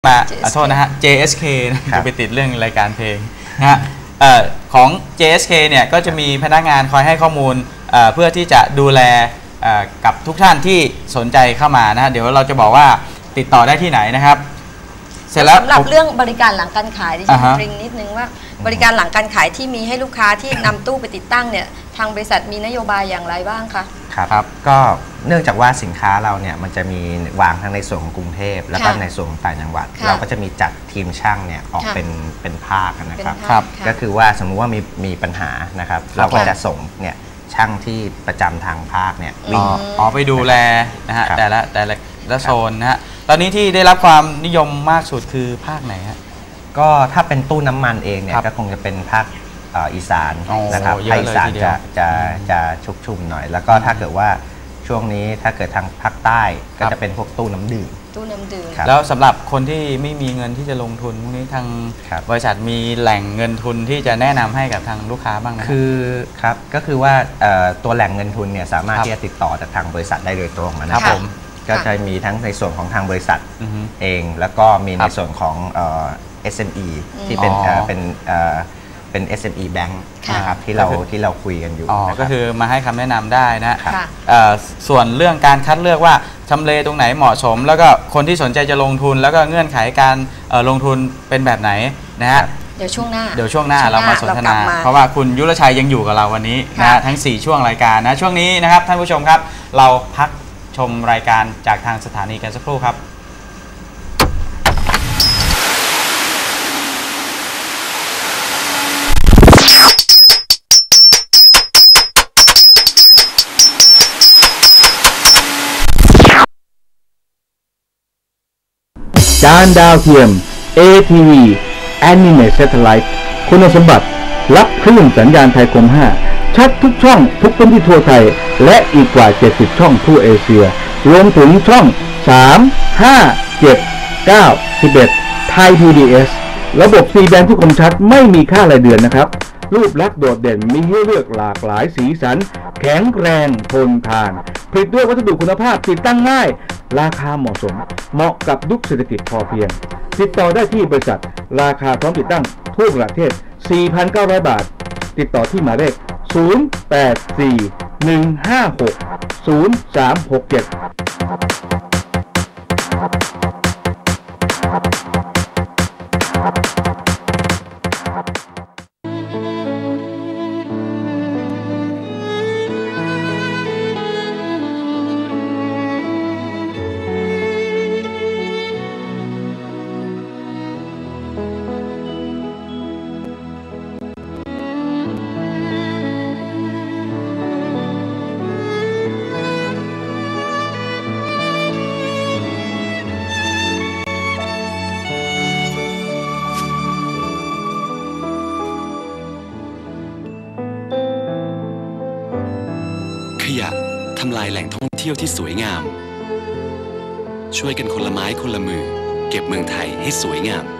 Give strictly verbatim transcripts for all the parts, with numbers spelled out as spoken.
มาโทษนะฮะ เจ เอส เค จะไปติดเรื่องรายการเพลงนะฮะของ เจ เอส เค เนี่ยก็จะมีพนักงานคอยให้ข้อมูลเพื่อที่จะดูแลกับทุกท่านที่สนใจเข้ามานะฮะเดี๋ยวเราจะบอกว่าติดต่อได้ที่ไหนนะครับเสร็จแล้วสำหรับเรื่องบริการหลังการขายดิฉันเกรงนิดนึงว่าบริการหลังการขายที่มีให้ลูกค้าที่นำตู้ไปติดตั้งเนี่ยทางบริษัทมีนโยบายอย่างไรบ้างคะครับก็เนื่องจากว่าสินค้าเราเนี่ยมันจะมีวางทั้งในส่วนของกรุงเทพแล้วก็ในส่วนของต่างจังหวัดเราก็จะมีจัดทีมช่างเนี่ยออกเป็นเป็นภาคนะครับก็คือว่าสมมุติว่ามีมีปัญหานะครับเราก็จะส่งเนี่ยช่างที่ประจำทางภาคเนี่ยวิ่งอ๋อไปดูแลนะฮะแต่ละแต่ละโซนนะฮะตอนนี้ที่ได้รับความนิยมมากสุดคือภาคไหนฮะก็ถ้าเป็นตู้น้ำมันเองเนี่ยก็คงจะเป็นภาคอีสานนะครับภาคอีสานจะจะจะชุกชุมหน่อยแล้วก็ถ้าเกิดว่าช่วงนี้ถ้าเกิดทางภาคใต้ก็จะเป็นพวกตู้น้ำดื่มตู้น้ำดื่มแล้วสำหรับคนที่ไม่มีเงินที่จะลงทุนพวกนี้ทางบริษัทมีแหล่งเงินทุนที่จะแนะนำให้กับทางลูกค้าบ้างไหมคือครับก็คือว่าตัวแหล่งเงินทุนเนี่ยสามารถที่จะติดต่อจากทางบริษัทได้โดยตรงนะครับผมก็จะมีทั้งในส่วนของทางบริษัทเองแล้วก็มีในส่วนของ เอส เอ็ม อี ที่เป็นเป็นเป็น เอส เอ็ม อี Bank นะครับที่เราที่เราคุยกันอยู่ก็คือมาให้คำแนะนำได้นะส่วนเรื่องการคัดเลือกว่าทำเลตรงไหนเหมาะสมแล้วก็คนที่สนใจจะลงทุนแล้วก็เงื่อนไขการลงทุนเป็นแบบไหนนะฮะเดี๋ยวช่วงหน้าเดี๋ยวช่วงหน้าเรามาสนทนาเพราะว่าคุณยุรชัยยังอยู่กับเราวันนี้นะทั้งสี่ช่วงรายการนะช่วงนี้นะครับท่านผู้ชมครับเราพักชมรายการจากทางสถานีกันสักครู่ครับจานดาวเทียม เอ ที วี Animate Satellite คุณสมบัติรับคลื่นสัญญาณไทยคม ห้า ชัดทุกช่องทุกพื้นที่ทั่วไทยและอีกกว่าเจ็ดสิบช่องทั่วเอเชียรวมถึงช่องสาม ห้า เจ็ด เก้า สิบเอ็ดไทย พี บี เอส ระบบ ซี แบนด์ ที่คมชัดไม่มีค่ารายเดือนนะครับรูปลักษณ์โดดเด่นมีให้เลือกหลากหลายสีสันแข็งแรงทนทานผลิตด้วยวัสดุคุณภาพติดตั้งง่ายราคาเหมาะสมเหมาะกับยุคเศรษฐกิจพอเพียงติดต่อได้ที่บริษัทราคาพร้อมติดตั้งทั่วประเทศ สี่พันเก้าร้อย บาทติดต่อที่หมายเลขศูนย์ แปด สี่ หนึ่ง ห้า หก ศูนย์ สาม หก เจ็ดขยะทำลายแหล่งท่องเที่ยวที่สวยงามช่วยกันคนละไม้คนละมือเก็บเมืองไทยให้สวยงาม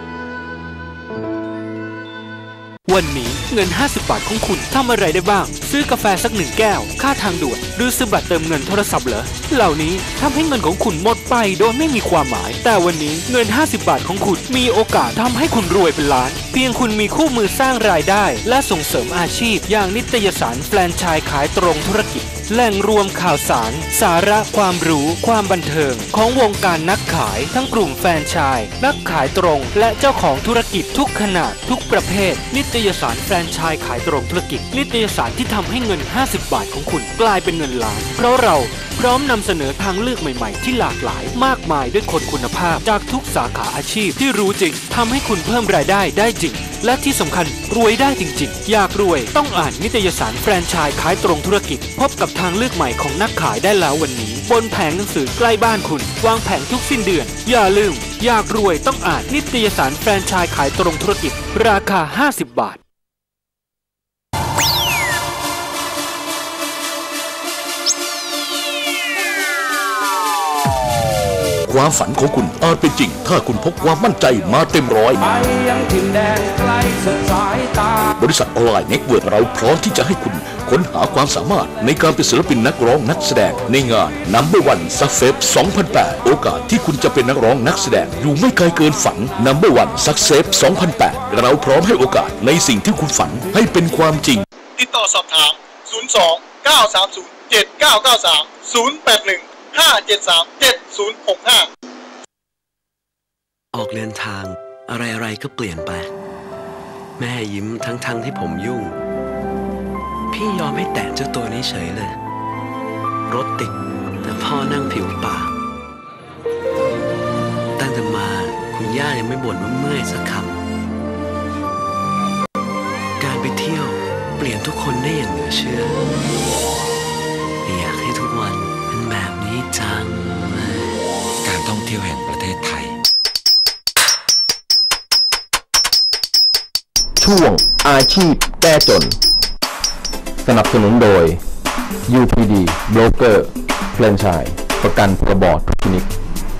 วันนี้เงินห้าสิบบาทของคุณทำอะไรได้บ้างซื้อกาแฟสักหนึ่งแก้วค่าทางด่วนหรือซื้อบัตรเติมเงินโทรศัพท์เหรอเหล่านี้ทำให้เงินของคุณหมดไปโดยไม่มีความหมายแต่วันนี้เงินห้าสิบบาทของคุณมีโอกาสทำให้คุณรวยเป็นล้านเพียงคุณมีคู่มือสร้างรายได้และส่งเสริมอาชีพอย่างนิตยสารแฟรนไชส์ขายตรงธุรกิจแหล่งรวมข่าวสารสาระความรู้ความบันเทิงของวงการนักขายทั้งกลุ่มแฟรนไชส์นักขายตรงและเจ้าของธุรกิจทุกขนาดทุกประเภทนิตยสารแฟรนไชส์ขายตรงธุรกิจนิตยสารที่ทำให้เงินห้าสิบบาทของคุณกลายเป็นเงินล้านเพราะเราพร้อมนำเสนอทางเลือกใหม่ๆที่หลากหลายมากมายด้วยคนคุณภาพจากทุกสาขาอาชีพที่รู้จริงทำให้คุณเพิ่มรายได้ได้จริงและที่สำคัญรวยได้จริงๆอยากรวยต้องอ่านนิตยสารแฟรนไชส์ขายตรงธุรกิจพบกับทางเลือกใหม่ของนักขายได้แล้ววันนี้บนแผงหนังสือใกล้บ้านคุณวางแผงทุกสิ้นเดือนอย่าลืมอยากรวยต้องอ่านนิตยสารแฟรนไชส์ขายตรงธุรกิจราคาห้าสิบบาทความฝันของคุณอาจเป็นจริงถ้าคุณพกความมั่นใจมาเต็มร้อยไปยังถิ่นแดนไกลสุดสายตาบริษัทออนไลน์เน็ตเวิร์กเราพร้อมที่จะให้คุณค้นหาความสามารถในการเป็นศิลปินนักร้องนักแสดงในงาน นัมเบอร์ วัน Success สองพันแปด โอกาสที่คุณจะเป็นนักร้องนักแสดงอยู่ไม่ไกลเกินฝัน นัมเบอร์ วัน Success สองพันแปด เราพร้อมให้โอกาสในสิ่งที่คุณฝันให้เป็นความจริงติดต่อสอบถาม ศูนย์ สอง เก้า สาม ศูนย์ เจ็ด เก้า เก้า สาม ศูนย์ แปด หนึ่ง ห้า เจ็ด สาม เจ็ด ศูนย์ หก ห้าออกเดินทางอะไรๆก็เปลี่ยนไปแม่ยิ้มทั้งๆที่ผมยุ่งพี่ยอมให้แตะเจ้าตัวนี้เฉยเลยรถติดแต่พ่อนั่งผิวปากตั้งแต่มาคุณย่ายังไม่บ่นว่าเมื่อยสักคำการไปเที่ยวเปลี่ยนทุกคนได้อย่างเหลือเชื่ออยากให้ทุกวันเป็นแบบนี้จังเลยการท่องเที่ยวแห่งประเทศไทยช่วงอาชีพแก้จนสนับสนุนโดย ยู พี ดี Broker แฟรนไชส์ประกันพรบทุกชนิด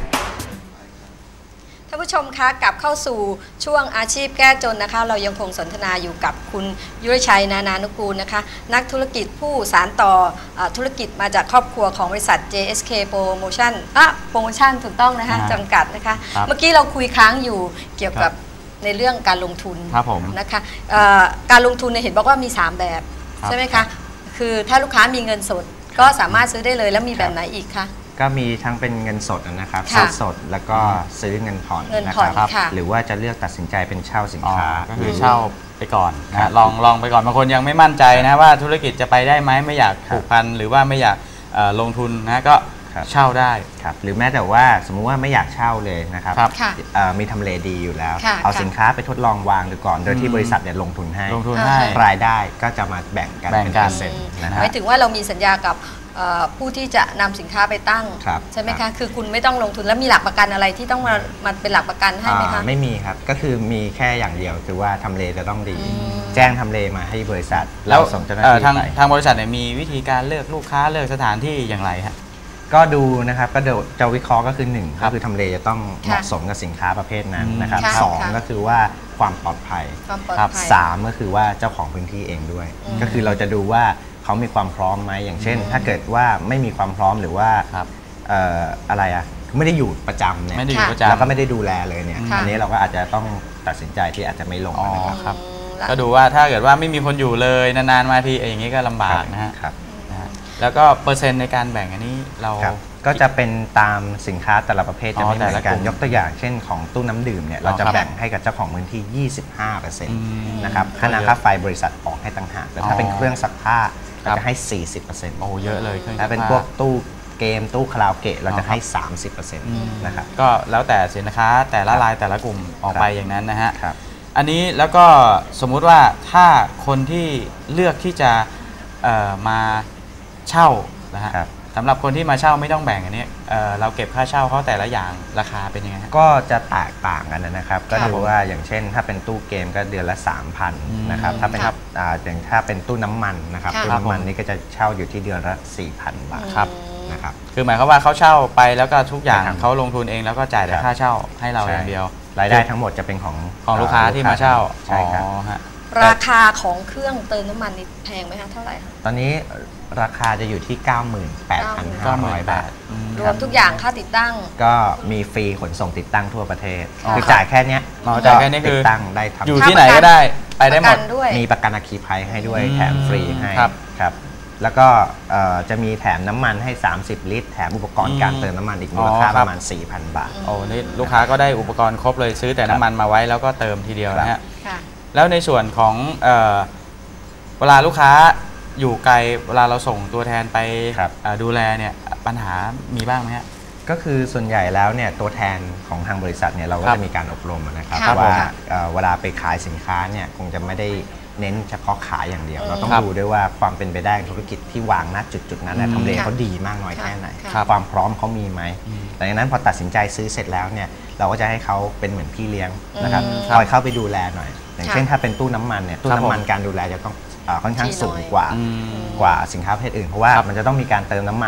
ท่านผู้ชมคะกลับเข้าสู่ช่วงอาชีพแก้จนนะคะเรายังคงสนทนาอยู่กับคุณยุรชัยนานานุกูลนะคะนักธุรกิจผู้สานต่อธุรกิจมาจากครอบครัวของบริษัท เจ เอส เค Promotion อ่ะ Promotion ถูกต้องนะคะจำกัดนะคะเมื่อกี้เราคุยค้างอยู่เกี่ยวกับในเรื่องการลงทุนนะคะการลงทุนเนี่ยเห็นบอกว่ามีสามแบบใช่ไหมคะคือถ้าลูกค้ามีเงินสดก็สามารถซื้อได้เลยแล้วมีแบบไหนอีกคะก็มีทั้งเป็นเงินสดนะครับซื้อสดแล้วก็ซื้อเงินผ่อนนะครับหรือว่าจะเลือกตัดสินใจเป็นเช่าสินค้าก็คือเช่าไปก่อนนะลองลองไปก่อนบางคนยังไม่มั่นใจนะว่าธุรกิจจะไปได้ไหมไม่อยากผูกพันหรือว่าไม่อยากลงทุนนะก็เช่าได้ครับหรือแม้แต่ว่าสมมุติว่าไม่อยากเช่าเลยนะครับมีทำเลดีอยู่แล้วเอาสินค้าไปทดลองวางดูก่อนโดยที่บริษัทเนี่ยลงทุนให้ลงทุนให้รายได้ก็จะมาแบ่งกันเป็นเปอร์เซ็นต์นะหมายถึงว่าเรามีสัญญากับผู้ที่จะนำสินค้าไปตั้งใช่ไหมคะคือคุณไม่ต้องลงทุนแล้วมีหลักประกันอะไรที่ต้องมามาเป็นหลักประกันให้ไหมคะไม่มีครับก็คือมีแค่อย่างเดียวคือว่าทำเลจะต้องดีแจ้งทำเลมาให้บริษัทแล้วส่งเจ้าหน้าที่ทางทางบริษัทเนี่ยมีวิธีการเลือกลูกค้าเลือกสถานที่อย่างไรฮะก็ดูนะครับก็จะวิเคราะห์ก็คือหนึ่งก็คือทำเลจะต้องเหมาะสมกับสินค้าประเภทนั้นนะครับสองก็คือว่าความปลอดภัยสามก็คือว่าเจ้าของพื้นที่เองด้วยก็คือเราจะดูว่าเขามีความพร้อมไหมอย่างเช่นถ้าเกิดว่าไม่มีความพร้อมหรือว่าอะไรอ่ะไม่ได้อยู่ประจำเนี่ยแล้วก็ไม่ได้ดูแลเลยเนี่ยอันนี้เราก็อาจจะต้องตัดสินใจที่อาจจะไม่ลงนะครับก็ดูว่าถ้าเกิดว่าไม่มีคนอยู่เลยนานๆมาทีอย่างนี้ก็ลำบากนะฮะแล้วก็เปอร์เซ็นต์ในการแบ่งอันนี้เราก็จะเป็นตามสินค้าแต่ละประเภทจะไม่เหมือนกันยกตัวอย่างเช่นของตู้น้ำดื่มเนี่ยเราจะแบ่งให้กับเจ้าของพื้นที่ ยี่สิบห้าเปอร์เซ็นต์ นะครับค่าน้ำค่าไฟบริษัทออกให้ต่างหากแต่ถ้าเป็นเครื่องซักผ้าเราจะให้ สี่สิบเปอร์เซ็นต์โอ้เยอะเลยถ้าเป็นพวกตู้เกมตู้คาราโอเกะเราจะให้ สามสิบเปอร์เซ็นต์ นะครับก็แล้วแต่สินค้าแต่ละรายแต่ละกลุ่มออกไปอย่างนั้นนะฮะอันนี้แล้วก็สมมุติว่าถ้าคนที่เลือกที่จะมาเช่านะฮะสำหรับคนที่มาเช่าไม่ต้องแบ่งอันนี้ เ, เราเก็บค่าเช่าเขาแต่ละอย่างราคาเป็นยังไงก็จะแตกต่างกันนะครับก็ดูว่าอย่างเช่นถ้าเป็นตู้เกมก็เดือนละ สามพัน นะครับถ้าเป็นอย่างถ้าเป็นตู้น้ำมันนะครับตู้น้ำมันนี่ก็จะเช่าอยู่ที่เดือนละ สี่พัน บาทครับนะครับคือหมายความว่าเขาเช่าไปแล้วก็ทุกอย่างเขาลงทุนเองแล้วก็จ่ายแต่ค่าเช่าให้เราอย่างเดียวรายได้ทั้งหมดจะเป็นของของลูกค้าที่มาเช่าใช่ครับราคาของเครื่องเติมน้ำมันนี่แพงไหมคะเท่าไหร่คะตอนนี้ราคาจะอยู่ที่ เก้าหมื่นแปดพันห้าร้อย บาทรวมทุกอย่างค่าติดตั้งก็มีฟรีขนส่งติดตั้งทั่วประเทศคือจ่ายแค่นี้จ่ายแค่นี้คือติดตั้งได้ทำอยู่ที่ไหนก็ได้ไปได้หมดมีประกันอัคคีภัยให้ด้วยแถมฟรีให้ครับแล้วก็จะมีแถมน้ำมันให้สามสิบลิตรแถมอุปกรณ์การเติมน้ำมันอีกมูลค่าประมาณ สี่พัน บาทโอ้นี่ลูกค้าก็ได้อุปกรณ์ครบเลยซื้อแต่น้ำมันมาไว้แล้วก็เติมทีเดียวนะฮะแล้วในส่วนของเวลาลูกค้าอยู่ไกลเวลาเราส่งตัวแทนไปดูแลเนี่ยปัญหามีบ้างไหมฮะก็คือส่วนใหญ่แล้วเนี่ยตัวแทนของทางบริษัทเนี่ยเราก็จะมีการอบรมนะครับว่าเวลาไปขายสินค้าเนี่ยคงจะไม่ได้เน้นเฉพาะขายอย่างเดียวเราต้องดูด้วยว่าความเป็นไปได้ธุรกิจที่วางณจุดจุดนั้นทำเลเขาดีมากน้อยแค่ไหนความพร้อมเขามีไหมดังนั้นพอตัดสินใจซื้อเสร็จแล้วเนี่ยเราก็จะให้เขาเป็นเหมือนพี่เลี้ยงนะครับคอยเข้าไปดูแลหน่อยอย่างเช่นถ้าเป็นตู้น้ำมันเนี่ยตู้น้ำมันการดูแลจะต้องค่อนข้างสูงกว่ากว่าสินค้าประเภทอื่นเพราะว่ามันจะต้องมีการเติมน้ำมัน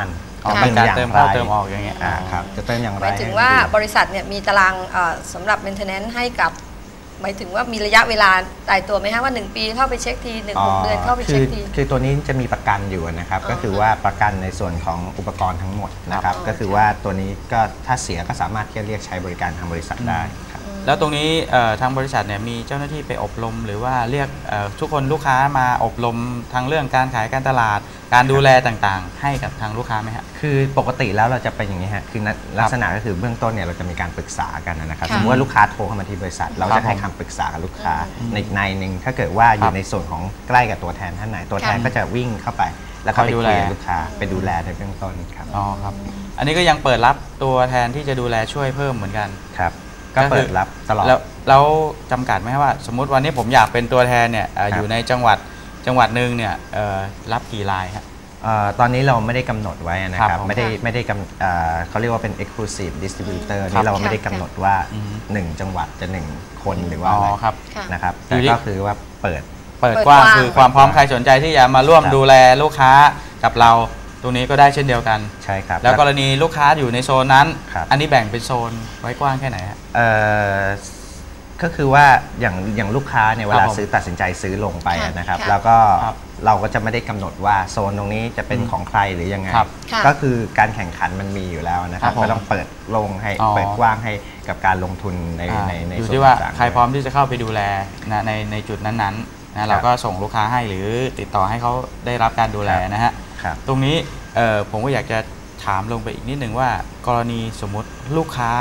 เป็นการเติมเข้าเติมออกอย่างเงี้ยครับจะเติมอย่างไรหมายถึงว่าบริษัทเนี่ยมีตารางสำหรับ maintenance ให้กับหมายถึงว่ามีระยะเวลาตายตัวไหมฮะว่าหนึ่งปีเข้าไปเช็คทีหนึ่งหกเดือนเข้าไปเช็คทีคือตัวนี้จะมีประกันอยู่นะครับก็คือว่าประกันในส่วนของอุปกรณ์ทั้งหมดนะครับก็คือว่าตัวนี้ก็ถ้าเสียก็สามารถที่จะเรียกใช้บริการทางบริษัทได้ครับแล้วตรงนี้ทางบริษัทเนี่ยมีเจ้าหน้าที่ไปอบรมหรือว่าเรียกทุกคนลูกค้ามาอบรมทางเรื่องการขายการตลาดการดูแลต่างๆให้กับทางลูกค้าไหมฮะคือปกติแล้วเราจะเป็นอย่างนี้ฮะคือลักษณะก็คือเบื้องต้นเนี่ยเราจะมีการปรึกษากันนะครับสมมติว่าลูกค้าโทรเข้ามาที่บริษัทเราจะให้คำปรึกษากับลูกค้าในในหนึ่งถ้าเกิดว่าอยู่ในส่วนของใกล้กับตัวแทนท่านไหนตัวแทนก็จะวิ่งเข้าไปแล้วก็ไปคุยกับลูกค้าไปดูแลในเบื้องต้นครับอ๋อครับอันนี้ก็ยังเปิดรับตัวแทนที่จะดูแลช่วยเพิ่มเหมือนกันครับก็เปิดรับตลอดแล้วแล้วจำกัดไหมว่าสมมุติวันนี้ผมอยากเป็นตัวแทนเนี่ยอยู่ในจังหวัดจังหวัดหนึ่งเนี่ยรับกี่รายครับตอนนี้เราไม่ได้กำหนดไว้นะครับไม่ได้ไม่ได้กำเขาเรียกว่าเป็น exclusive distributor นี่เราไม่ได้กำหนดว่าหนึ่งจังหวัดจะหนึ่งคนหรือว่าอะไรนะครับแต่ก็คือว่าเปิดเปิดกว้างคือความพร้อมใครสนใจที่จะมาร่วมดูแลลูกค้ากับเราตรงนี้ก็ได้เช่นเดียวกันใช่ครับแล้วกรณีลูกค้าอยู่ในโซนนั้นอันนี้แบ่งเป็นโซนไว้กว้างแค่ไหนฮะก็คือว่าอย่างอย่างลูกค้าเนี่ยเวลาซื้อตัดสินใจซื้อลงไปนะครับแล้วก็เราก็จะไม่ได้กำหนดว่าโซนตรงนี้จะเป็นของใครหรือยังไงก็คือการแข่งขันมันมีอยู่แล้วนะครับก็ต้องเปิดลงให้เปิดกว้างให้กับการลงทุนในในในอยู่ที่ว่าใครพร้อมที่จะเข้าไปดูแลนะในในจุดนั้นๆนะเราก็ส่งลูกค้าให้หรือติดต่อให้เขาได้รับการดูแลนะฮะตรงนี้ผมก็อยากจะถามลงไปอีกนิดนึงว่ากรณีสมมุติลูกค้า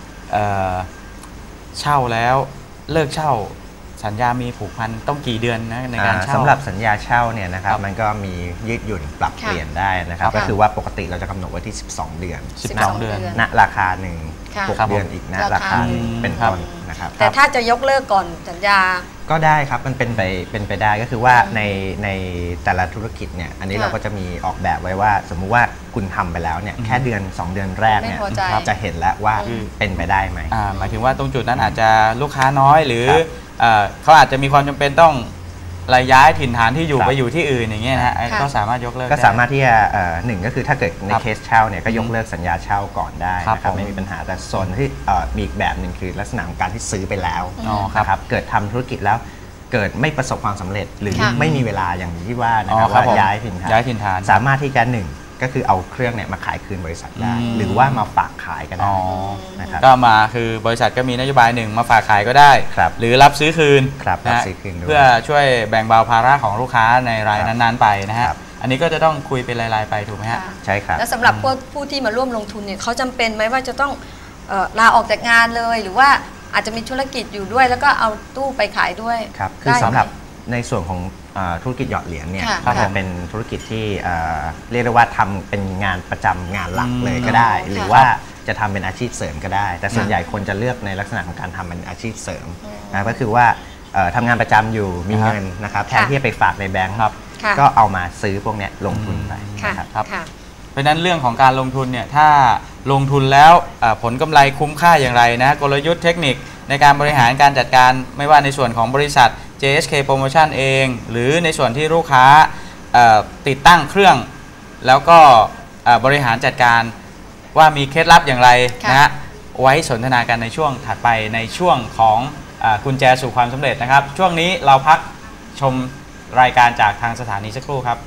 เช่าแล้วเลิกเช่าสัญญามีผูกพันต้องกี่เดือนนะในการเช่าสำหรับสัญญาเช่าเนี่ยนะครับมันก็มียืดหยุ่นปรับเปลี่ยนได้นะครับก็คือว่าปกติเราจะกำหนดไว้ที่สิบสองเดือนสิบสองเดือนณราคาหนึ่งหกเดือนอีกณราคาเป็นต้นนะครับแต่ถ้าจะยกเลิกก่อนสัญญาก็ได้ครับมันเป็นไปเป็นไปได้ก็คือว่าในในแต่ละธุรกิจเนี่ยอันนี้เราก็จะมีออกแบบไว้ว่าสมมุติว่าคุณทำไปแล้วเนี่ยแค่เดือนสองเดือนแรกเนี่ยจะเห็นแล้วว่าเป็นไปได้ไหมหมายถึงว่าตรงจุดนั้นอาจจะลูกค้าน้อยหรือเขาอาจจะมีความจำเป็นต้องย้ายถิ่นฐานที่อยู่ไปอยู่ที่อื่นอย่างเงี้ยนะฮะก็สามารถยกเลิกก็สามารถที่จะหนึ่งก็คือถ้าเกิดในเคสเช่าเนี่ยก็ยกเลิกสัญญาเช่าก่อนได้นะครับไม่มีปัญหาแต่โซนที่มีอีกแบบหนึ่งคือลักษณะของการที่ซื้อไปแล้วนะครับเกิดทำธุรกิจแล้วเกิดไม่ประสบความสำเร็จหรือไม่มีเวลาอย่างที่ว่านะครับว่าย้ายถิ่นฐานย้ายถิ่นฐานสามารถที่จะหนึ่งก็คือเอาเครื่องเนี่ยมาขายคืนบริษัทได้หรือว่ามาฝากขายก็ได้นะครับก็มาคือบริษัทก็มีนโยบายหนึ่งมาฝากขายก็ได้หรือรับซื้อคืนนะเพื่อช่วยแบ่งเบาภาระของลูกค้าในรายนั้นๆไปนะฮะอันนี้ก็จะต้องคุยเป็นรายๆไปถูกไหมฮะใช่ครับแล้วสำหรับพวกผู้ที่มาร่วมลงทุนเนี่ยเขาจำเป็นไหมว่าจะต้องลาออกจากงานเลยหรือว่าอาจจะมีธุรกิจอยู่ด้วยแล้วก็เอาตู้ไปขายด้วยครับคือสำหรับในส่วนของธุรกิจหยอดเหรียญเนี่ยจะเป็นธุรกิจที่เรียกได้ว่าทำเป็นงานประจำงานหลักเลยก็ได้หรือว่าจะทำเป็นอาชีพเสริมก็ได้แต่ส่วนใหญ่คนจะเลือกในลักษณะของการทำเป็นอาชีพเสริมนะก็คือว่าทำงานประจำอยู่มีเงินนะครับแทนที่จะไปฝากในแบงก์ก็เอามาซื้อพวกนี้ลงทุนไปครับเพราะฉะนั้นเรื่องของการลงทุนเนี่ยถ้าลงทุนแล้วผลกำไรคุ้มค่าอย่างไรนะกลยุทธ์เทคนิคในการบริหารการจัดการไม่ว่าในส่วนของบริษัท เจ เอส เค Promotion เองหรือในส่วนที่ลูกค้าติดตั้งเครื่องแล้วก็บริหารจัดการว่ามีเคล็ดลับอย่างไรนะฮะไว้สนทนากันในช่วงถัดไปในช่วงของกุญแจสู่ความสำเร็จนะครับช่วงนี้เราพักชมรายการจากทางสถานีสักครู่ครับ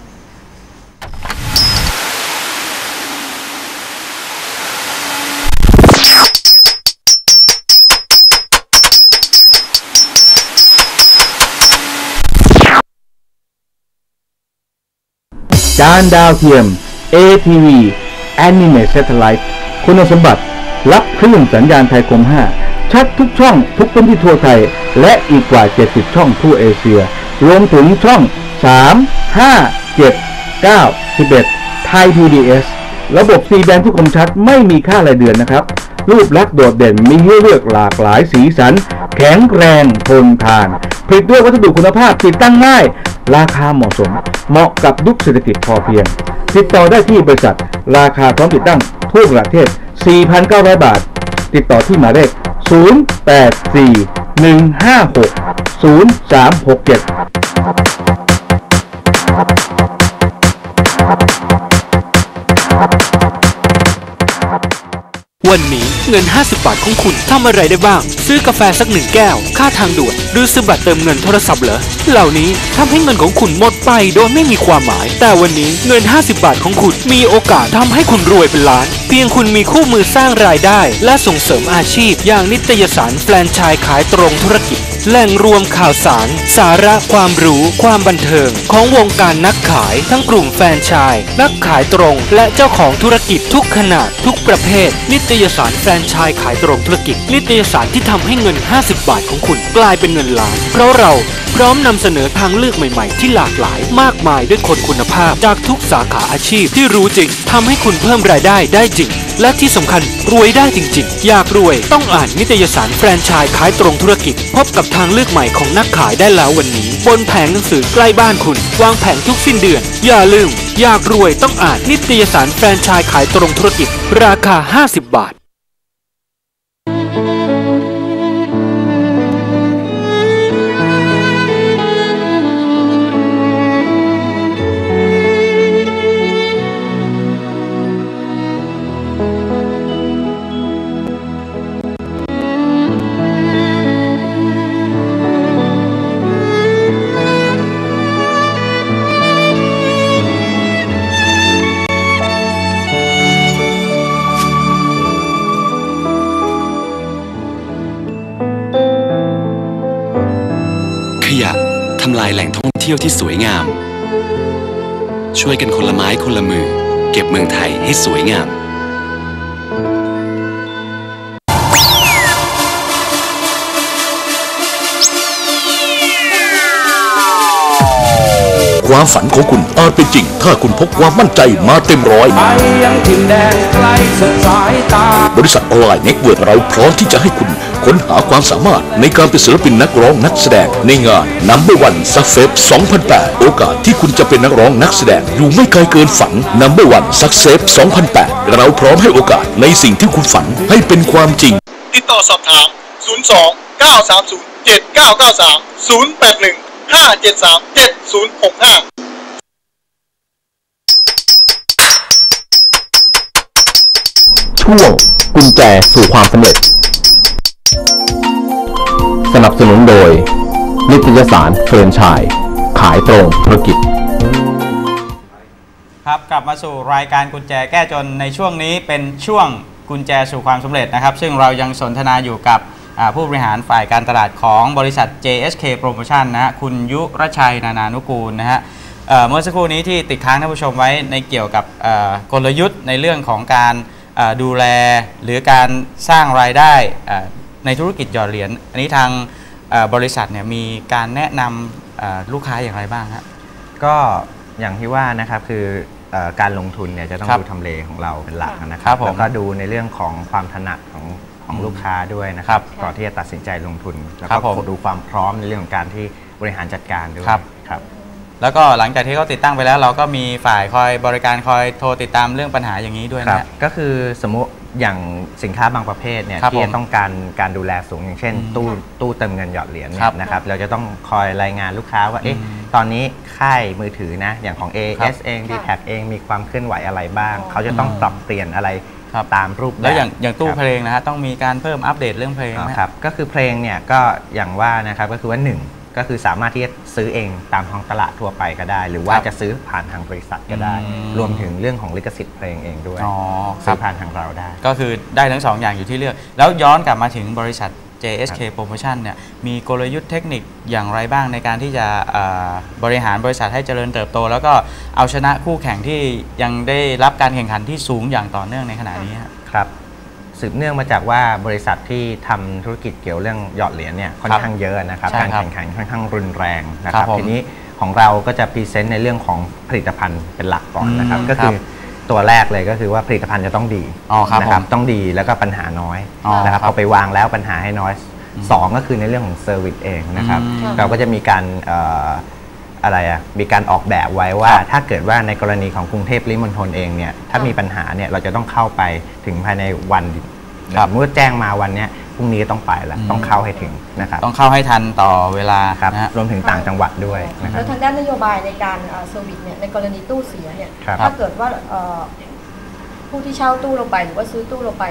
จานดาวเทียม เอ ที วี Animate Satellite คุณสมบัติรับคลื่นสัญญาณไทยคม ห้า ชัดทุกช่องทุกพื้นที่ทั่วไทยและอีกกว่าเจ็ดสิบช่องทั่วเอเชียรวมถึงช่องสาม ห้า เจ็ด เก้า สิบเอ็ดไทย พี บี เอส ระบบ ซี แบนด์ที่คมชัดไม่มีค่ารายเดือนนะครับรูปลักษณ์โดดเด่นมีให้เลือกหลากหลายสีสันแข็งแรงทนทานผลิตด้วยวัสดุคุณภาพติดตั้งง่ายราคาเหมาะสมเหมาะกับยุคเศรษฐกิจพอเพียงติดต่อได้ที่บริษัทราคาพร้อมติดตั้งทั่วประเทศ สี่พันเก้าร้อย บาทติดต่อที่หมายเลขศูนย์ แปด สี่ หนึ่ง ห้า หก ศูนย์ สาม หก เจ็ดวันนี้เงินห้าสิบบาทของคุณทำอะไรได้บ้างซื้อกาแฟสักหนึ่งแก้วค่าทางด่วนหรือซื้อบัตรเติมเงินโทรศัพท์เหรอเหล่านี้ทำให้เงินของคุณหมดไปโดยไม่มีความหมายแต่วันนี้เงินห้าสิบบาทของคุณมีโอกาสทำให้คุณรวยเป็นล้านเพียงคุณมีคู่มือสร้างรายได้และส่งเสริมอาชีพอย่างนิตยสารแฟรนไชส์ขายตรงธุรกิจแหล่งรวมข่าวสารสาระความรู้ความบันเทิงของวงการนักขายทั้งกลุ่มแฟรนไชส์นักขายตรงและเจ้าของธุรกิจทุกขนาดทุกประเภทนิตยสารแฟรนไชส์ขายตรงธุรกิจนิตยสารที่ทำให้เงินห้าสิบบาทของคุณกลายเป็นเงินล้านเพราะเราพร้อมนำเสนอทางเลือกใหม่ๆที่หลากหลายมากมายด้วยคนคุณภาพจากทุกสาขาอาชีพที่รู้จริงทำให้คุณเพิ่มรายได้ได้จริงและที่สำคัญรวยได้จริงๆอยากรวยต้องอ่านนิตยสารแฟรนไชส์ขายตรงธุรกิจพบกับทางเลือกใหม่ของนักขายได้แล้ววันนี้บนแผงหนังสือใกล้บ้านคุณวางแผงทุกสิ้นเดือนอย่าลืมอยากรวยต้องอ่านนิตยสารแฟรนไชส์ขายตรงธุรกิจราคาห้าสิบบาทขยะทำลายแหล่งท่องเที่ยวที่สวยงามช่วยกันคนละไม้คนละมือเก็บเมืองไทยให้สวยงามความฝันของคุณอาจเป็นจริงถ้าคุณพกความมั่นใจมาเต็มร้อยไปยังถิ่นแดนไกลสุดสายตาบริษัทออนไลน์เน็ตเวิร์กเราพร้อมที่จะให้คุณค้นหาความสามารถในการเป็นศิลปินนักร้องนักแสดงในงาน นัมเบอร์ วัน Success สองพันแปด โอกาสที่คุณจะเป็นนักร้องนักแสดงอยู่ไม่ไกลเกินฝัน นัมเบอร์ วัน Success สองพันแปด เราพร้อมให้โอกาสในสิ่งที่คุณฝันให้เป็นความจริงติดต่อสอบถามศูนย์ สอง เก้า สาม ศูนย์ เจ็ด เก้า เก้า สาม ศูนย์ แปด หนึ่ง ห้า เจ็ด สาม เจ็ด ศูนย์ หก ห้าช่วงกุญแจสู่ความสำเร็จสนับสนุนโดยนิตยสารแฟรนไชส์ขายตรงธุรกิจครับกลับมาสู่รายการกุญแจแก้จนในช่วงนี้เป็นช่วงกุญแจสู่ความสำเร็จนะครับซึ่งเรายังสนทนาอยู่กับผู้บริหารฝ่ายการตลาดของบริษัท เจ เอส เค Promotion นะฮะคุณยุรชัยนานานุกูลนะฮะเมื่อสักครู่นี้ที่ติดค้างท่านผู้ชมไว้ในเกี่ยวกับกลยุทธ์ในเรื่องของการดูแลหรือการสร้างรายได้ในธุรกิจหยอดเหรียญอันนี้ทางบริษัทเนี่ยมีการแนะนำลูกค้าอย่างไรบ้างครับก็อย่างที่ว่านะครับคือการลงทุนเนี่ยจะต้องดูทำเลของเราเป็นหลักนะครับแล้วก็ดูในเรื่องของความถนัดของของลูกค้าด้วยนะครับก่อนที่จะตัดสินใจลงทุนแล้วก็ดูความพร้อมในเรื่องของการที่บริหารจัดการด้วยครับแล้วก็หลังจากที่เขาติดตั้งไปแล้วเราก็มีฝ่ายคอยบริการคอยโทรติดตามเรื่องปัญหาอย่างนี้ด้วยนะก็คือสมมุติอย่างสินค้าบางประเภทเนี่ยที่ต้องการการดูแลสูงอย่างเช่นตู้ตู้เติมเงินหยอดเหรียญนะครับเราจะต้องคอยรายงานลูกค้าว่าเอ๊ะตอนนี้ค่ายมือถือนะอย่างของ เอ เอส เอง ดี แท็ก เองมีความเคลื่อนไหวอะไรบ้างเขาจะต้องปรับเปลี่ยนอะไรตามรูปแบบแล้วอย่างอย่างตู้เพลงนะฮะต้องมีการเพิ่มอัปเดตเรื่องเพลงไหมครับก็คือเพลงเนี่ยก็อย่างว่านะครับก็คือว่าหนึ่งก็คือสามารถที่จะซื้อเองตามท้องตลาดทั่วไปก็ได้หรือว่าจะซื้อผ่านทางบริษัทก็ได้รวมถึงเรื่องของลิขสิทธิ์เพลงเองด้วยซื้อผ่านทางเราได้ก็คือได้ทั้งสองอย่างอยู่ที่เลือกแล้วย้อนกลับมาถึงบริษัท เจ เอส เค Promotion เนี่ยมีกลยุทธ์เทคนิคอย่างไรบ้างในการที่จะบริหารบริษัทให้เจริญเติบโตแล้วก็เอาชนะคู่แข่งที่ยังได้รับการแข่งขันที่สูงอย่างต่อเนื่องในขณะนี้ครับสืบเนื่องมาจากว่าบริษัทที่ทำธุรกิจเกี่ยวเรื่องหยอดเหรียญเนี่ยค่อนข้างเยอะนะครับการแข่งขันค่อนข้างรุนแรงนะครับทีนี้ของเราก็จะพรีเซนต์ในเรื่องของผลิตภัณฑ์เป็นหลักก่อนนะครับก็คือตัวแรกเลยก็คือว่าผลิตภัณฑ์จะต้องดีนะครับต้องดีแล้วก็ปัญหาน้อยนะครับเอาไปวางแล้วปัญหาให้น้อยสองก็คือในเรื่องของเซอร์วิสเองนะครับเราก็จะมีการอะไรอ่ะมีการออกแบบไว้ว่าถ้าเกิดว่าในกรณีของกรุงเทพปริมณฑลเองเนี่ยถ้ามีปัญหาเนี่ยเราจะต้องเข้าไปถึงภายในวันเมื่อแจ้งมาวันนี้พรุ่งนี้ต้องไปแล้วต้องเข้าให้ถึงนะครับต้องเข้าให้ทันต่อเวลาครับรวมถึงต่างจังหวัดด้วยนะครับแล้วทางด้านนโยบายในการเซอร์วิสเนี่ยในกรณีตู้เสียเนี่ยถ้าเกิดว่าผู้ที่เช่าตู้เราไปหรือว่าซื้อตู้เราไปเนี่ย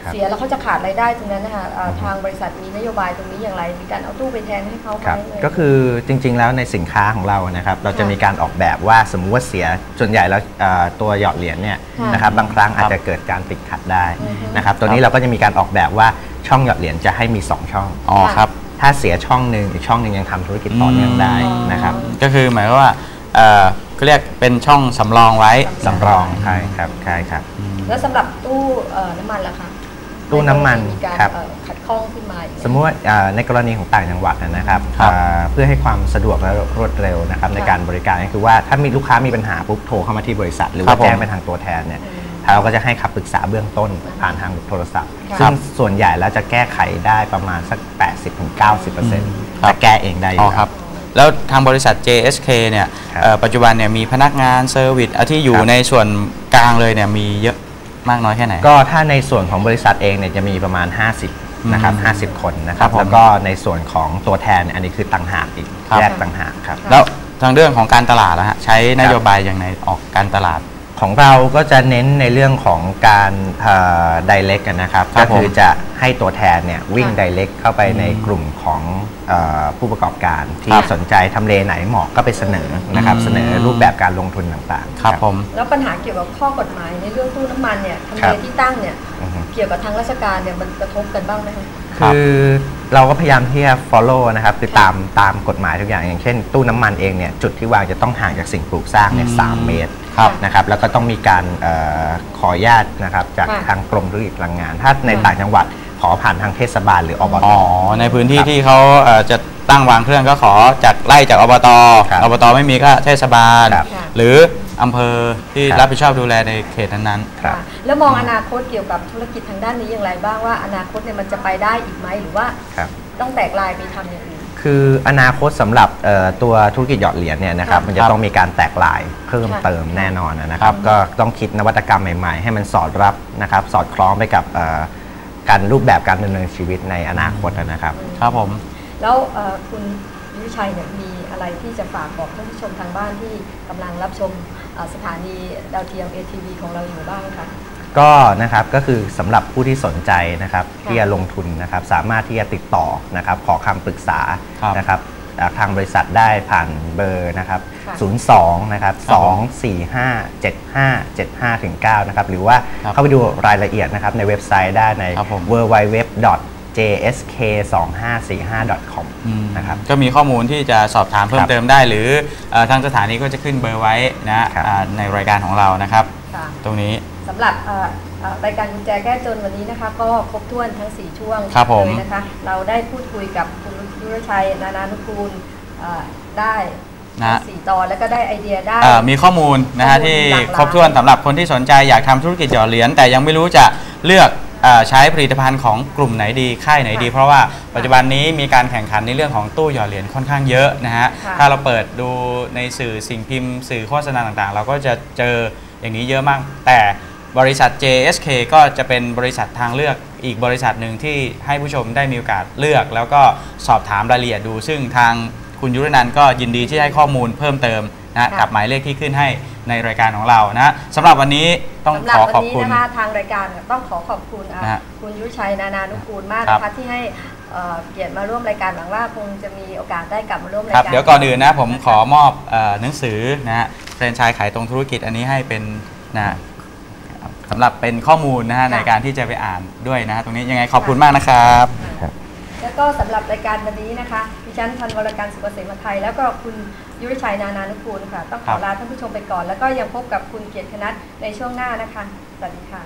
เสียแล้วเขาจะขาดรายได้ตรงนั้นนะคะทางบริษัทมีนโยบายตรงนี้อย่างไรมีการเอาตู้ไปแทนให้เขาไหมเลยก็คือจริงๆแล้วในสินค้าของเรานะครับเราจะมีการออกแบบว่าสมมุติว่าเสียส่วนใหญ่แล้วตัวหยอดเหรียญเนี่ยนะครับบางครั้งอาจจะเกิดการติดขัดได้นะครับตัวนี้เราก็จะมีการออกแบบว่าช่องหยอดเหรียญจะให้มีสองช่องอ๋อครับถ้าเสียช่องหนึ่งอีกช่องหนึ่งยังทำธุรกิจต่อเนื่องได้นะครับก็คือหมายว่าเขาเรียกเป็นช่องสำรองไว้สำรองใช่ครับใช่ครับแล้วสำหรับตู้น้ำมันล่ะคะตู้น้ำมันครับขัดข้องขึ้นมาสมมติว่าในกรณีของต่างจังหวัดนะครับเพื่อให้ความสะดวกและรวดเร็วนะครับในการบริการก็คือว่าถ้ามีลูกค้ามีปัญหาปุ๊บโทรเข้ามาที่บริษัทหรือว่าแจ้งไปทางตัวแทนเนี่ยเราก็จะให้คำปรึกษาเบื้องต้นผ่านทางโทรศัพท์ซึ่งส่วนใหญ่แล้วจะแก้ไขได้ประมาณสัก แปดสิบถึงเก้าสิบเปอร์เซ็นต์ จะแก้เองได้ครับแล้วทางบริษัท เจ เอส เค เนี่ยปัจจุบันเนี่ยมีพนักงานเซอร์วิสที่อยู่ในส่วนกลางเลยเนี่ยมีเยอะมากน้อยแค่ไหนก็ถ้าในส่วนของบริษัทเองเนี่ยจะมีประมาณห้าสิบนะครับห้าสิบคนนะครับแล้วก็ในส่วนของตัวแทนอันนี้คือต่างหากอีกแยกต่างหากครับแล้วทางเรื่องของการตลาดนะฮะใช้นโยบายอย่างไรออกการตลาดของเราก็จะเน้นในเรื่องของการไดเรกกันนะครับก็คือจะให้ตัวแทนเนี่ยวิ่งไดเรกเข้าไปในกลุ่มของผู้ประกอบการที่สนใจทำเลไหนเหมาะก็ไปเสนอนะครับเสนอรูปแบบการลงทุนต่างๆครับผมแล้วปัญหาเกี่ยวกับข้อกฎหมายในเรื่องตู้น้ำมันเนี่ยทำเลที่ตั้งเนี่ยเกี่ยวกับทางราชการเนี่ยมันกระทบกันบ้างไหมคะคือเราก็พยายามที่จะ follow นะครับคือตามตามกฎหมายทุกอย่างอย่างเช่นตู้น้ำมันเองเนี่ยจุดที่วางจะต้องห่างจากสิ่งปลูกสร้างเนี่ยสามเมตรนะครับแล้วก็ต้องมีการขออนุญาตนะครับจากทางกรมธุรกิจพลังงานถ้าในต่างจังหวัดขอผ่านทางเทศบาลหรืออบต. ในพื้นที่ที่เขาจะตั้งวางเครื่องก็ขอจากไล่จากอบต.อบต.ไม่มีก็เทศบาลหรืออำเภอที่รับผิดชอบดูแลในเขตนั้นๆแล้วมองอนาคตเกี่ยวกับธุรกิจทางด้านนี้อย่างไรบ้างว่าอนาคตเนี่ยมันจะไปได้อีกไหมหรือว่าต้องแตกลายไปทำอย่างอื่นคืออนาคตสำหรับตัวธุรกิจหยอดเหรียญเนี่ยนะครับมันจะต้องมีการแตกลายเพิ่มเติมแน่นอนนะครับก็ต้องคิดนวัตกรรมใหม่ๆให้มันสอดรับนะครับสอดคล้องไปกับการรูปแบบการดำเนินชีวิตในอนาคตนะครับครับผมแล้วคุณวิชัยเนี่ยมีอะไรที่จะฝากบอกท่านผู้ชมทางบ้านที่กำลังรับชมสถานีดาวเทียม เอ ที วี ของเราอยู่บ้างคะก็นะครับก็คือสำหรับผู้ที่สนใจนะครับที่จะลงทุนนะครับสามารถที่จะติดต่อนะครับขอคำปรึกษานะครับทางบริษัทได้ผ่านเบอร์นะครับศูนย์ สองนะครับสอง สี่ ห้า เจ็ด ห้า เจ็ด ห้า ถึง เก้านะครับหรือว่าเข้าไปดูรายละเอียดนะครับในเว็บไซต์ได้ใน ดับเบิลยู ดับเบิลยู ดับเบิลยู ดอท เจ เอส เค สองห้าสี่ห้า ดอท คอม นะครับก็มีข้อมูลที่จะสอบถามเพิ่มเติมได้หรือทางสถานีก็จะขึ้นเบอร์ไว้นะในรายการของเรานะครับตรงนี้สำหรับรายการกุญแจแก้จนวันนี้นะคะก็ครบถ้วนทั้งสี่ช่วงเลยนะคะเราได้พูดคุยกับคุณยุรชัยนานานุกูลได้สี่ตอนแล้วก็ได้ไอเดียได้มีข้อมูลนะฮะที่ครบถ้วนสำหรับคนที่สนใจอยากทำธุรกิจหยอดเหรียญแต่ยังไม่รู้จะเลือกใช้ผลิตภัณฑ์ของกลุ่มไหนดีค่ายไหนดีเพราะว่าปัจจุบันนี้มีการแข่งขันในเรื่องของตู้หยอดเหรียญค่อนข้างเยอะนะฮะถ้าเราเปิดดูในสื่อสิ่งพิมพ์สื่อโฆษณาต่างๆเราก็จะเจออย่างนี้เยอะมากแต่บริษัท เจ เอส เค ก็จะเป็นบริษัททางเลือกอีกบริษัทหนึ่งที่ให้ผู้ชมได้มีโอกาสเลือกแล้วก็สอบถามรายละเอียดดูซึ่งทางคุณยุรนันท์ก็ยินดีที่ให้ข้อมูลเพิ่มเติมนะกับหมายเลขที่ขึ้นให้ในรายการของเรานะสำหรับวันนี้ต้องขอขอบคุณนะคะทางรายการต้องขอขอบคุณคุณยุรชัยนานานุกูลมากนะคะที่ให้เกียรติมาร่วมรายการหวังว่าคงจะมีโอกาสได้กลับมาร่วมรายการเดี๋ยวก่อนอื่นนะผมขอมอบหนังสือนะฮะแฟรนไชส์ขายตรงธุรกิจอันนี้ให้เป็นนะสำหรับเป็นข้อมูลนะฮะในการที่จะไปอ่านด้วยนะตรงนี้ยังไงขอบคุณมากนะครับแล้วก็สำหรับรายการวันนี้นะคะดิฉันธันวรการสุขเกษมไทยแล้วก็คุณยุรชัยนานานุกูลค่ะต้องขอลาท่านผู้ชมไปก่อนแล้วก็ยังพบกับคุณเกียรติคณัฐในช่วงหน้านะคะสวัสดีค่ะ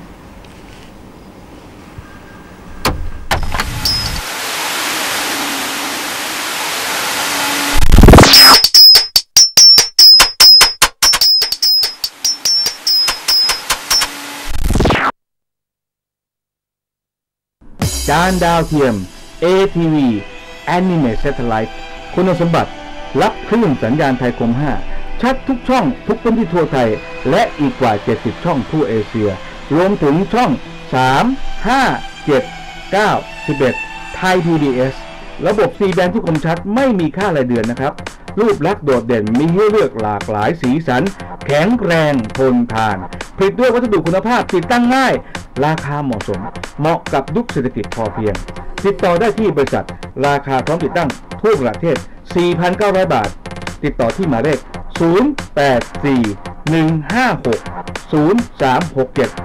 จานดาวเทียม เอ ที วี Animate Satellite คุณสมบัติรับคลื่นสัญญาณไทยคมห้าชัดทุกช่องทุกพื้นที่ทั่วไทยและอีกกว่าเจ็ดสิบช่องทั่วเอเชียรวมถึงช่องสาม ห้า เจ็ด เก้า สิบเอ็ดไทย พี บี เอส ระบบ ซี แบนด์ที่คมชัดไม่มีค่ารายเดือนนะครับรูปลักษณ์โดดเด่นมีให้เลือกหลากหลายสีสันแข็งแรงทนทานผลิตด้วยวัสดุคุณภาพติดตั้งง่ายราคาเหมาะสมเหมาะกับยุคเศรษฐกิจพอเพียงติดต่อได้ที่บริษัทราคาพร้อมติดตั้งทั่วประเทศ สี่พันเก้าร้อย บาทติดต่อที่หมายเลขศูนย์ แปด สี่ หนึ่ง ห้า หก ศูนย์ สาม หก เจ็ด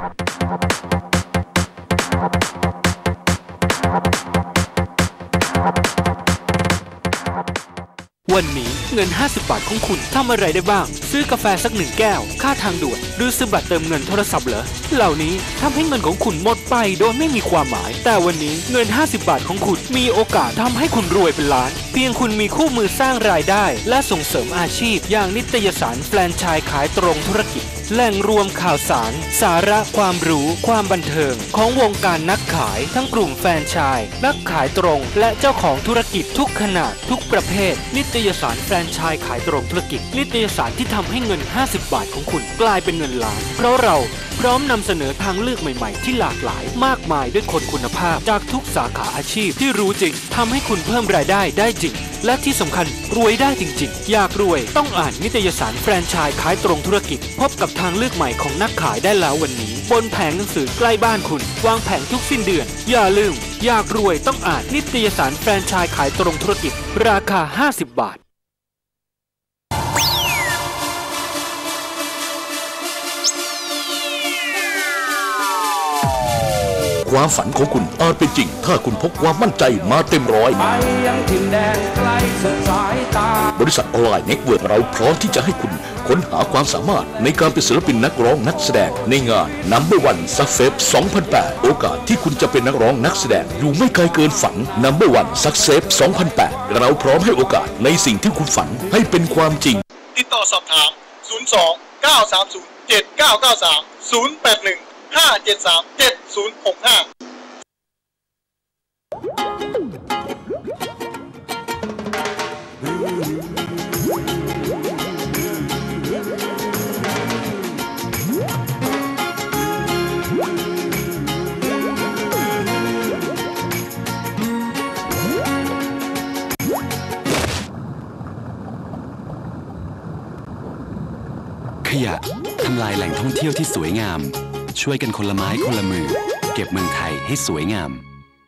วันนี้เงินห้าสิบบาทของคุณทำอะไรได้บ้างซื้อกาแฟสักหนึ่งแก้วค่าทางด่วนหรือซื้อบัตรเติมเงินโทรศัพท์เหรอเหล่านี้ทำให้เงินของคุณหมดไปโดยไม่มีความหมายแต่วันนี้เงินห้าสิบบาทของคุณมีโอกาสทำให้คุณรวยเป็นล้านเพียงคุณมีคู่มือสร้างรายได้และส่งเสริมอาชีพอย่างนิตยสารแฟรนไชส์ขายตรงธุรกิจแหล่งรวมข่าวสารสาระความรู้ความบันเทิงของวงการนักขายทั้งกลุ่มแฟรนไชส์นักขายตรงและเจ้าของธุรกิจทุกขนาดทุกประเภทนิตยสารแฟรนไชส์ขายตรงธุรกิจนิตยสารที่ทำให้เงินห้าสิบบาทของคุณกลายเป็นเงินล้านเพราะเราพร้อมนำเสนอทางเลือกใหม่ๆที่หลากหลายมากมายด้วยคนคุณภาพจากทุกสาขาอาชีพที่รู้จริงทำให้คุณเพิ่มรายได้ได้จริงและที่สำคัญรวยได้จริงๆอยากรวยต้องอ่านนิตยสารแฟรนไชส์ขายตรงธุรกิจพบกับทางเลือกใหม่ของนักขายได้แล้ววันนี้บนแผงหนังสือใกล้บ้านคุณวางแผงทุกสิ้นเดือนอย่าลืมอยากรวยต้องอ่านนิตยสารแฟรนไชส์ขายตรงธุรกิจราคาห้าสิบบาทความฝันของคุณอาจเป็นจริงถ้าคุณพกความมั่นใจมาเต็มร้อยไปยังถิ่นแดนไกลสุดสายตาบริษัทออนไลน์เน็ตเวิร์กเราพร้อมที่จะให้คุณค้นหาความสามารถในการเป็นศิลปินนักร้องนักแสดงในงาน นัมเบอร์วัน Success สองพันแปด โอกาสที่คุณจะเป็นนักร้องนักแสดงอยู่ไม่ไกลเกินฝัน นัมเบอร์วัน Success สองพันแปด เราพร้อมให้โอกาสในสิ่งที่คุณฝันให้เป็นความจริงติดต่อสอบถาม ศูนย์ สอง เก้า สาม ศูนย์ เจ็ด เก้า เก้า สาม ศูนย์ แปด หนึ่ง ห้า เจ็ด สาม เจ็ด ศูนย์ หก ห้าขยะทำลายแหล่งท่องเที่ยวที่สวยงามช่วยกันคนละไม้คนละมือเก็บเมืองไทยให้สวยงาม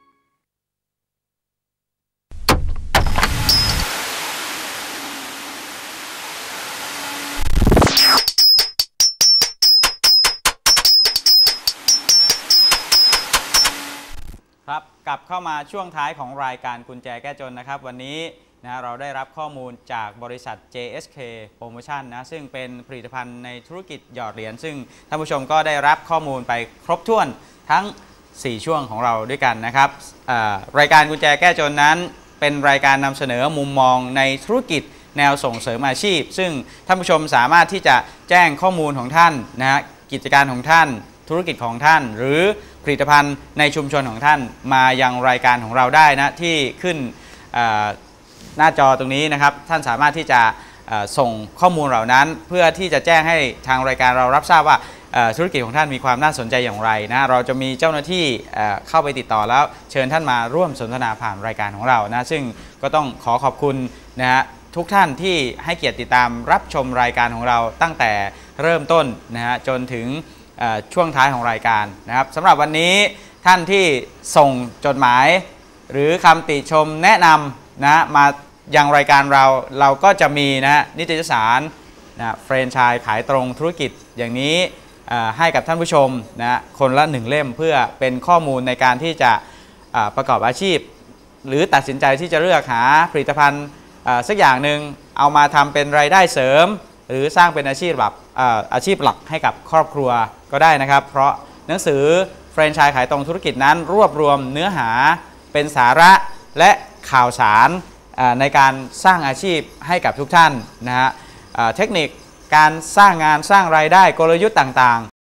ครับกลับเข้ามาช่วงท้ายของรายการกุญแจแก้จนนะครับวันนี้นะเราได้รับข้อมูลจากบริษัท เจ เอส เค Promotion นะซึ่งเป็นผลิตภัณฑ์ในธุรกิจหยอดเหรียญซึ่งท่านผู้ชมก็ได้รับข้อมูลไปครบถ้วนทั้งสี่ช่วงของเราด้วยกันนะครับรายการกุญแจแก้จนนั้นเป็นรายการนำเสนอมุมมองในธุรกิจแนวส่งเสริมอาชีพซึ่งท่านผู้ชมสามารถที่จะแจ้งข้อมูลของท่านนะฮะกิจการของท่านธุรกิจของท่านหรือผลิตภัณฑ์ในชุมชนของท่านมายังรายการของเราได้นะที่ขึ้นหน้าจอตรงนี้นะครับท่านสามารถที่จะส่งข้อมูลเหล่านั้นเพื่อที่จะแจ้งให้ทางรายการเรารับทราบว่าธุรกิจของท่านมีความน่าสนใจอย่างไรนะเราจะมีเจ้าหน้าที่เข้าไปติดต่อแล้วเชิญท่านมาร่วมสนทนาผ่านรายการของเรานะซึ่งก็ต้องขอขอบคุณนะฮะทุกท่านที่ให้เกียรติติดตามรับชมรายการของเราตั้งแต่เริ่มต้นนะฮะจนถึงช่วงท้ายของรายการนะครับสำหรับวันนี้ท่านที่ส่งจดหมายหรือคำติชมแนะนำนะมายังรายการเราเราก็จะมีนะนิตยสารนะแฟรนไชส์ขายตรงธุรกิจอย่างนี้ให้กับท่านผู้ชมนะคนละหนึ่งเล่มเพื่อเป็นข้อมูลในการที่จะประกอบอาชีพหรือตัดสินใจที่จะเลือกหาผลิตภัณฑ์สักอย่างหนึ่งเอามาทำเป็นรายได้เสริมหรือสร้างเป็นอาชีพหลักอาชีพหลักให้กับครอบครัวก็ได้นะครับเพราะหนังสือแฟรนไชส์ขายตรงธุรกิจนั้นรวบรวมเนื้อหาเป็นสาระและข่าวสารในการสร้างอาชีพให้กับทุกท่านนะฮะเทคนิคการสร้างงานสร้างรายได้กลยุทธ์ต่าง